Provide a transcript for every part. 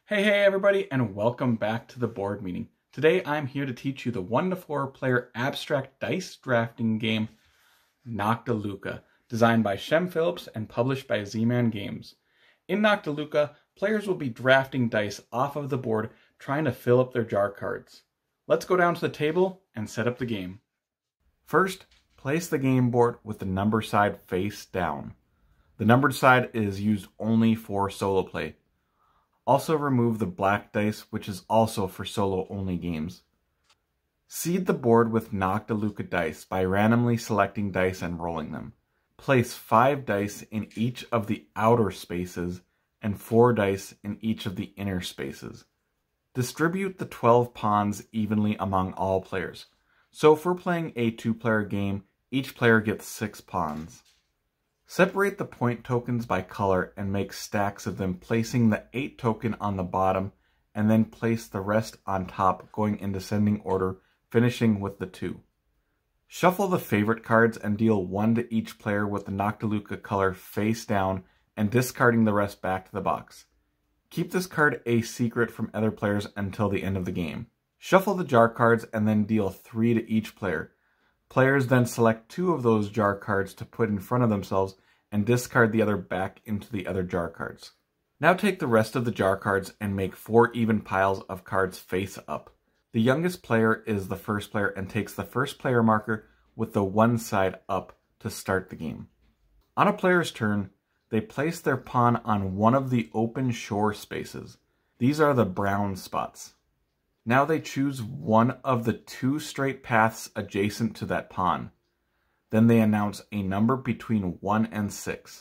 Hey everybody, and welcome back to the board meeting. Today I'm here to teach you the 1 to 4 player abstract dice drafting game, Noctiluca, designed by Shem Phillips and published by Z-Man Games. In Noctiluca, players will be drafting dice off of the board, trying to fill up their jar cards. Let's go down to the table and set up the game. First, place the game board with the number side face down. The numbered side is used only for solo play. Also remove the black dice, which is also for solo-only games. Seed the board with Noctiluca dice by randomly selecting dice and rolling them. Place 5 dice in each of the outer spaces and 4 dice in each of the inner spaces. Distribute the 12 pawns evenly among all players. So if we're playing a 2-player game, each player gets 6 pawns. Separate the point tokens by color and make stacks of them, placing the 8 token on the bottom and then place the rest on top, going in descending order, finishing with the 2. Shuffle the favorite cards and deal 1 to each player with the Noctiluca color face down and discarding the rest back to the box. Keep this card a secret from other players until the end of the game. Shuffle the jar cards and then deal 3 to each player. Players then select 2 of those jar cards to put in front of themselves and discard the other back into the other jar cards. Now take the rest of the jar cards and make 4 even piles of cards face up. The youngest player is the first player and takes the first player marker with the one side up to start the game. On a player's turn, they place their pawn on one of the open shore spaces. These are the brown spots. Now they choose one of the 2 straight paths adjacent to that pawn. Then they announce a number between 1 and 6.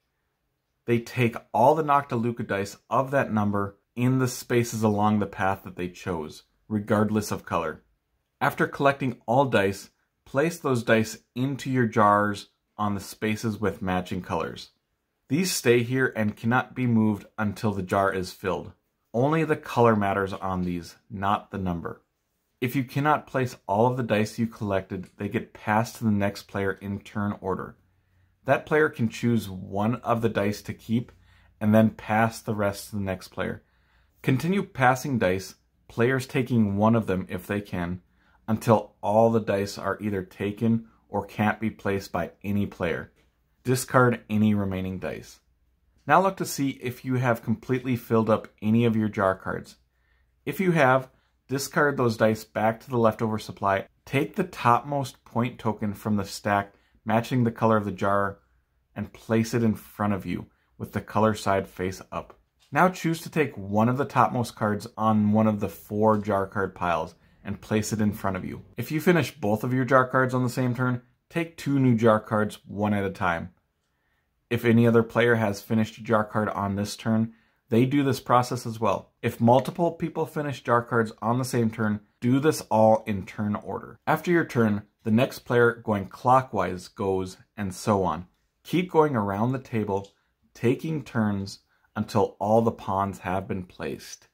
They take all the Noctiluca dice of that number in the spaces along the path that they chose, regardless of color. After collecting all dice, place those dice into your jars on the spaces with matching colors. These stay here and cannot be moved until the jar is filled. Only the color matters on these, not the number. If you cannot place all of the dice you collected, they get passed to the next player in turn order. That player can choose one of the dice to keep and then pass the rest to the next player. Continue passing dice, players taking one of them if they can, until all the dice are either taken or can't be placed by any player. Discard any remaining dice. Now look to see if you have completely filled up any of your jar cards. If you have, discard those dice back to the leftover supply. Take the topmost point token from the stack matching the color of the jar and place it in front of you with the color side face up. Now choose to take one of the topmost cards on one of the 4 jar card piles and place it in front of you. If you finish both of your jar cards on the same turn, take 2 new jar cards one at a time. If any other player has finished a jar card on this turn, they do this process as well. If multiple people finish jar cards on the same turn, do this all in turn order. After your turn, the next player going clockwise goes, and so on. Keep going around the table, taking turns until all the pawns have been placed.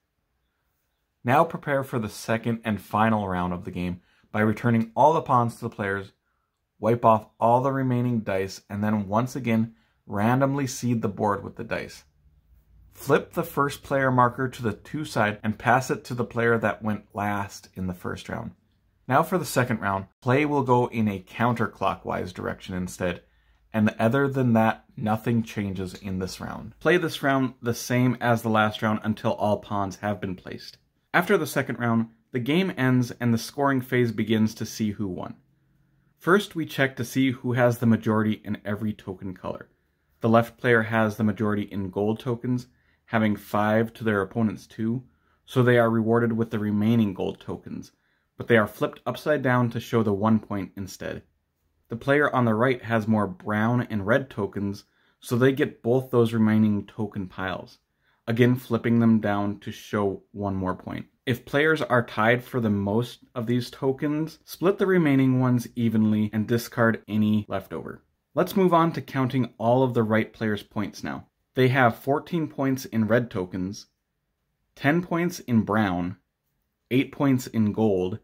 Now prepare for the second and final round of the game by returning all the pawns to the players, wipe off all the remaining dice, and then once again, randomly seed the board with the dice. Flip the first player marker to the 2 side and pass it to the player that went last in the first round. Now for the second round, play will go in a counterclockwise direction instead, and other than that, nothing changes in this round. Play this round the same as the last round until all pawns have been placed. After the second round, the game ends and the scoring phase begins to see who won. First, we check to see who has the majority in every token color. The left player has the majority in gold tokens, having 5 to their opponent's 2, so they are rewarded with the remaining gold tokens, but they are flipped upside down to show the 1 point instead. The player on the right has more brown and red tokens, so they get both those remaining token piles, again flipping them down to show 1 more point. If players are tied for the most of these tokens, split the remaining ones evenly and discard any leftover. Let's move on to counting all of the right player's points now. They have 14 points in red tokens, 10 points in brown, 8 points in gold,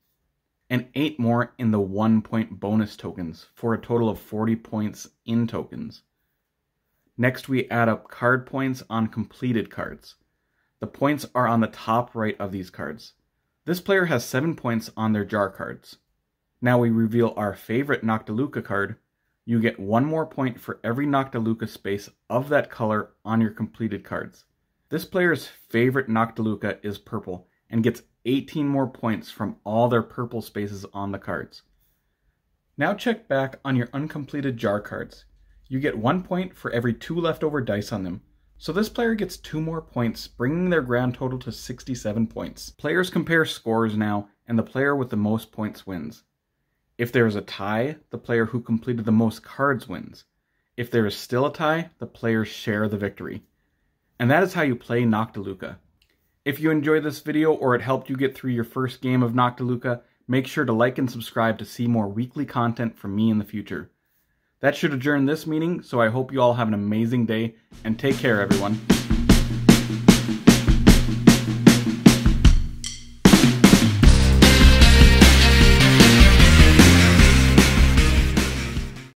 and 8 more in the 1 point bonus tokens for a total of 40 points in tokens. Next, we add up card points on completed cards. The points are on the top right of these cards. This player has 7 points on their jar cards. Now we reveal our favorite Noctiluca card. You get 1 more point for every Noctiluca space of that color on your completed cards. This player's favorite Noctiluca is purple and gets 18 more points from all their purple spaces on the cards. Now check back on your uncompleted jar cards. You get 1 point for every 2 leftover dice on them. So this player gets 2 more points, bringing their grand total to 67 points. Players compare scores now, and the player with the most points wins. If there is a tie, the player who completed the most cards wins. If there is still a tie, the players share the victory. And that is how you play Noctiluca. If you enjoyed this video or it helped you get through your first game of Noctiluca, make sure to like and subscribe to see more weekly content from me in the future. That should adjourn this meeting, so I hope you all have an amazing day, and take care, everyone.